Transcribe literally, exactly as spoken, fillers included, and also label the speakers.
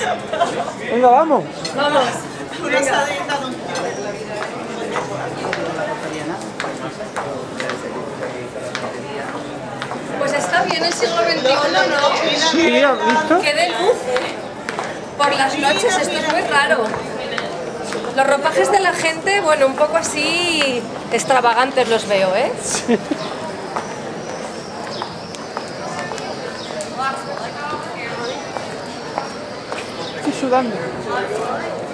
Speaker 1: Venga, vamos.
Speaker 2: Vamos.
Speaker 3: Venga.
Speaker 2: Pues está bien el siglo veintiuno, ¿no?
Speaker 1: Sí, ¿has visto?
Speaker 2: ¡Qué de luz! Por las noches, esto es muy raro. Los ropajes de la gente, bueno, un poco así extravagantes los veo, ¿eh?
Speaker 1: Sí. Estoy sudando.